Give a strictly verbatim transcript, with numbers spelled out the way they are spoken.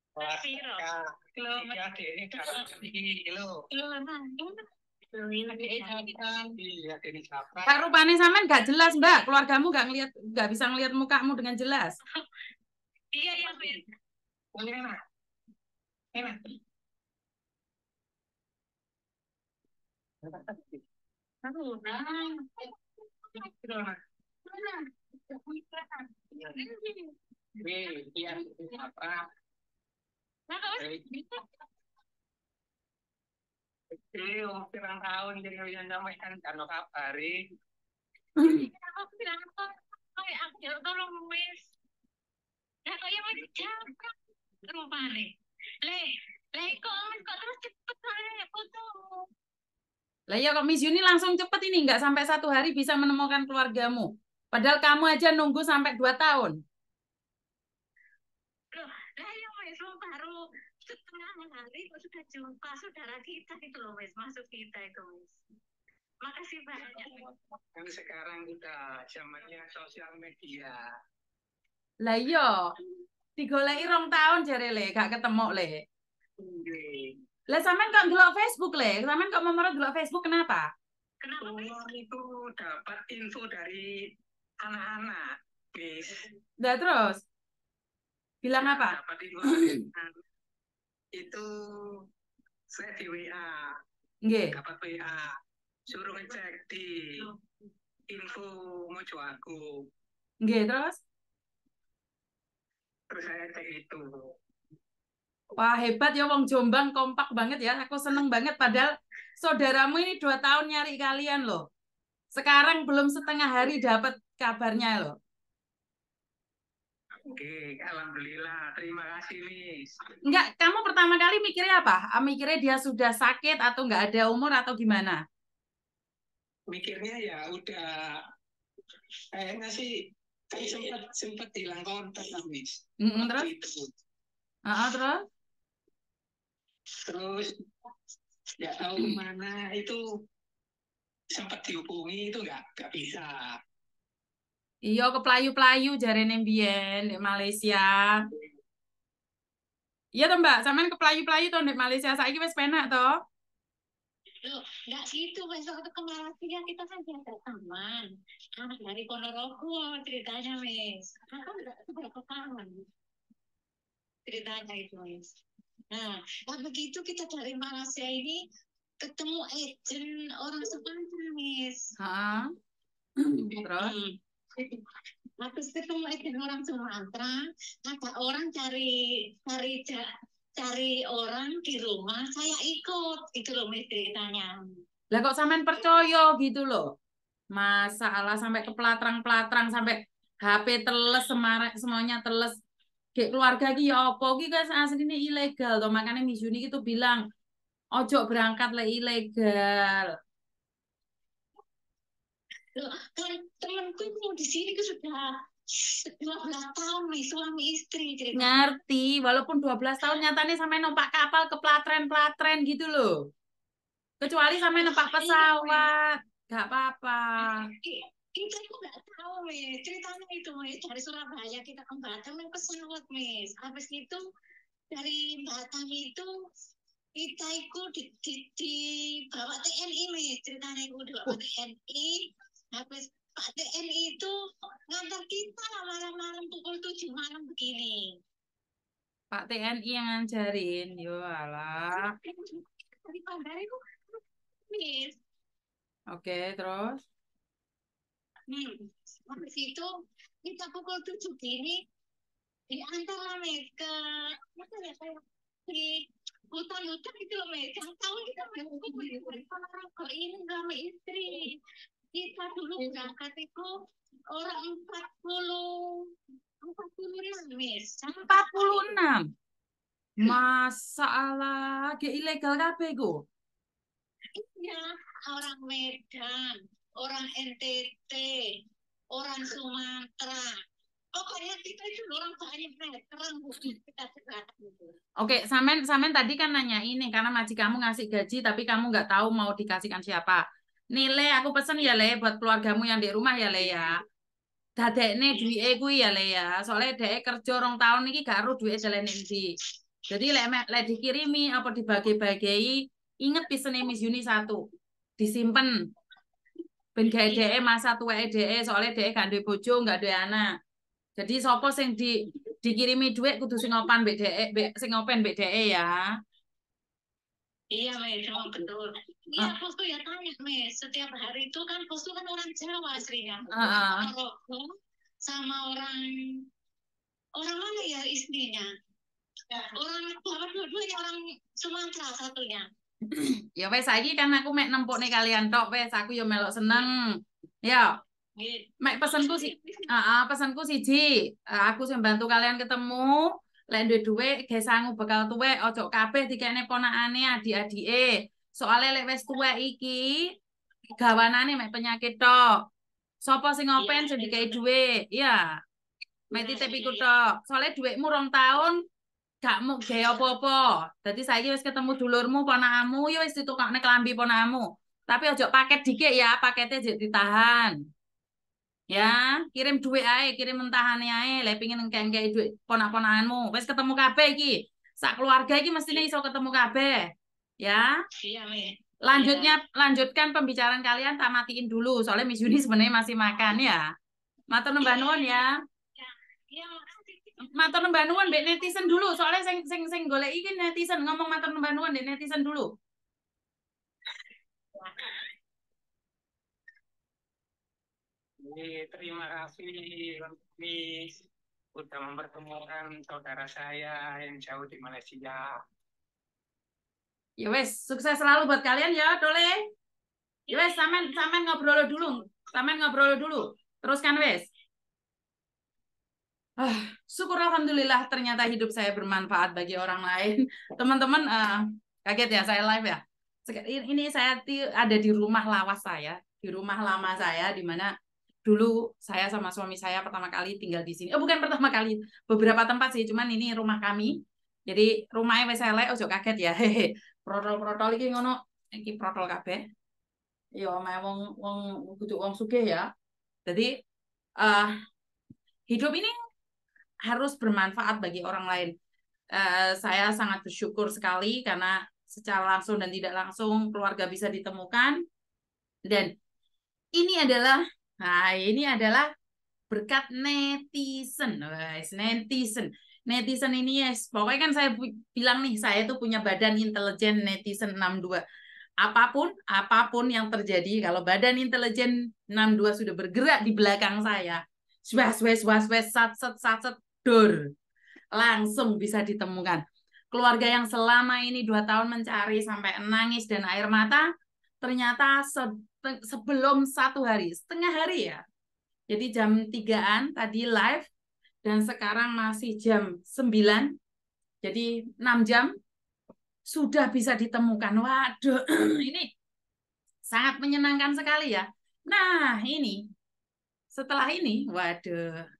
Piro? Kilometer ini dapat kilo. Pak rupane sampean nggak jelas Mbak, keluargamu nggak ngelihat, nggak bisa ngelihat mukamu dengan jelas. Iya iya Min. Boleh enak. Enak. Aduh, nah. Wih, iya, apa? Eh, oh, pirang tahun jadi yang nyampaikan karena kabari. Aku bilang apa? Kayak aku ya tolong wis. Ya kayak wis jangkrak rupane. Le, le kok kok terus cepet ae foto. Lah ya kok Miss Yuni langsung cepet ini, nggak sampai satu hari bisa menemukan keluargamu. Padahal kamu aja nunggu sampai dua tahun. Loh, lah ya wis baru setengah hari kok sudah jumpa saudara kita itu loh wis masuk kita itu wis. Makasih banyak. Kan sekarang udah zamannya sosial media. Lah iya, digoleki rong tahun jare le, gak ketemu le. Lah sampean kok ndelok Facebook le? Sampean kok memerot ndelok Facebook kenapa? Kenapa? Oh, itu dapat info dari anak-anak, bis. Udah terus? Bilang Ya, apa? dapat info dari anak. Itu saya di W A. Nggih. Dapat W A. Suruh ngecek di info Mojo Agung. Nggih, terus? Terus saya cek itu. Wah, hebat ya wong Jombang, kompak banget ya. Aku seneng banget padahal saudaramu ini dua tahun nyari kalian loh. Sekarang belum setengah hari dapat kabarnya loh. Oke, alhamdulillah. Terima kasih, Miss. Enggak, kamu pertama kali mikirnya apa? Ah, mikirnya dia sudah sakit atau enggak ada umur atau gimana? Mikirnya ya udah kayaknya sih kan sempat sempat hilang kontak, Miss. Mm -mm, Waktu terus? itu. Uh -uh, terus? Terus nggak tahu kemana itu sempat dihubungi itu nggak nggak bisa. Iya, ke pelayu-pelayu jarene mbiyen di Malaysia. Iya toh Mbak, sampean ke pelayu-pelayu toh di Malaysia saiki wis penak toh? Loh, nggak gitu, besok itu ke Malaysia kita kan jaga teman. Anak dari Ponorogo ceritanya, Miss. Aku nggak seberapa kawan ceritanya itu, Miss. Nah, nah begitu kita dari Malaysia ini ketemu agent orang Sumatera, Miss. Heeh. Terus? Hmm. Habis ketemu agent orang Sumatera, ada orang cari cari cari orang di rumah, saya ikut, itu loh Miss ceritanya. Lah kok sampean percaya gitu loh? Masalah sampai ke pelatrang-pelatrang sampai H P teles semarang semuanya teles. Kayak keluarga ki ya apa ki kan aslinya ilegal toh makanya Miss Yuni itu bilang ojo berangkat lah ilegal. Loh, kan temanku di sini kan sudah dua belas tahun nih suami istri ceritanya. Ngerti, walaupun dua belas tahun nyatanya sampai numpak kapal ke pelatren-pelatren gitu loh. Kecuali sampai numpak pesawat, nggak apa-apa. Kita itu nggak tahu, Miss. Ceritanya itu, Miss. Dari Surabaya kita ke Batam naik pesawat, Miss. Habis itu dari Batam itu kita ikut di, di, di bawa T N I, Miss. Ceritanya itu di bawa T N I. Habis Pak T N I itu ngantar kita malam-malam pukul tujuh malam begini. Pak T N I yang ngajarin, yo alah. Dari Bandar itu, Miss. Oke, terus? Hmm, habis itu kita pukul tujuh gini diantar lah Miss ke apa ya saya di hutan-hutan itu loh Miss. Yang tahu kita Ponorogo ini sama istri. Kita dulu berangkat itu orang empat puluh empat puluh enam Miss. empat puluh enam. Masalah ge ilegal kabeh go. Iya, orang Medan, orang N T T, orang Sumatera. Pokoknya kita itu orang banyak veteran kita sekarang gitu. Oke, Samen, Samen tadi kan nanya ini karena maji kamu ngasih gaji tapi kamu nggak tahu mau dikasihkan siapa. Nilai aku pesen ya Le buat keluargamu yang di rumah ya Le ya. Dadekne duwike kuwi ya Le ya. Soalnya dhek kerja rong tahun iki gak ero duwike dalane endi. Jadi lek lek dikirimi apa dibagi-bagi, inget pisene Miss Yuni satu. Disimpen. Ben gawe Iya, dhek masa tuweke dhek, soalnya dhek gak duwe bojo, gak duwe anak. Jadi sapa sing di dikirimi duit kudu sing ngopan mbek dhek, mbek sing ngopen mbek dhek ya. iya, Mes, memang betul. Iya, Heeh. bosku ya tanya, Mes. Setiap hari itu kan bosku kan orang Jawa aslinya. Heeh. Maroko sama orang orang mana ya istrinya? Orang apa dua-duanya orang Sumatera satunya. Ya wes saiki kan aku mek nempukne kalian tok wes aku yo melok seneng. Ya, Gitu. mek pesenku sih, heeh, pesenku siji, eh, aku sing bantu kalian ketemu, lek duwe dhuwit ge sangu bakal tuwek, ojo kabeh dikene ponakane adik-adike. Soale lek wis tuwek iki gawanane mek penyakit tok. Sopo sing ngopen sing dikai dhuwit? Iya. Mek titip iku tok. Soale dhuwitmu rong tahun gak mau gaya apa-apa. Dadi saiki wis ketemu dulurmu, ponakamu, ya wis ditukokne klambi ponakamu. Tapi ojo paket dikit ya, paketnya jadi ditahan. Ya, kirim duit ae, kirim mentahane ae, lek pengin engke-engke duit ponak-ponakanmu. Wis ketemu kabeh iki. Sak keluarga iki mestine iso ketemu kabeh. Ya. Iya, Me. Lanjutnya lanjutkan pembicaraan kalian tak matiin dulu soalnya Miss Yuni sebenarnya masih makan ya. Matur nembah nuwun ya. Iya, makasih. Matur nembah nuwun mbek netizen dulu soalnya sing sing sing golek iki netizen ngomong matur nembah nuwun mbek netizen dulu. Jadi, terima kasih Miss udah mempertemukan saudara saya yang jauh di Malaysia. Ya wes, sukses selalu buat kalian ya, Dole. Ya wes, sampean sampean ngobrol dulu. Sampean ngobrol dulu. Teruskan wes. Ah, syukur alhamdulillah ternyata hidup saya bermanfaat bagi orang lain. Teman-teman, uh, kaget ya saya live ya. Ini saya ada di rumah lawas saya, di rumah lama saya di mana dulu saya sama suami saya pertama kali tinggal di sini. Oh, bukan pertama kali, beberapa tempat sih, cuman ini rumah kami. Jadi rumahnya wis elek, ojo kaget ya. Hehe. Protol-protol iki ngono, iki protol kabeh. Ya omahe wong wong kudu wong sugih ya. Jadi uh, hidup ini harus bermanfaat bagi orang lain. Uh, saya sangat bersyukur sekali karena secara langsung dan tidak langsung keluarga bisa ditemukan. Dan ini adalah, nah ini adalah berkat netizen, guys, netizen. Netizen ini yes, pokoknya kan saya bilang nih, saya tuh punya badan intelijen netizen enam dua. Apapun, apapun yang terjadi, kalau badan intelijen enam dua sudah bergerak di belakang saya, swes, swes, swes, swes, sat, sat, sat, sat, dor, langsung bisa ditemukan. Keluarga yang selama ini dua tahun mencari sampai nangis dan air mata, ternyata se sebelum satu hari, setengah hari ya, jadi jam tigaan tadi live, dan sekarang masih jam sembilan, jadi enam jam, sudah bisa ditemukan. Waduh, ini sangat menyenangkan sekali ya. Nah, ini, setelah ini, waduh,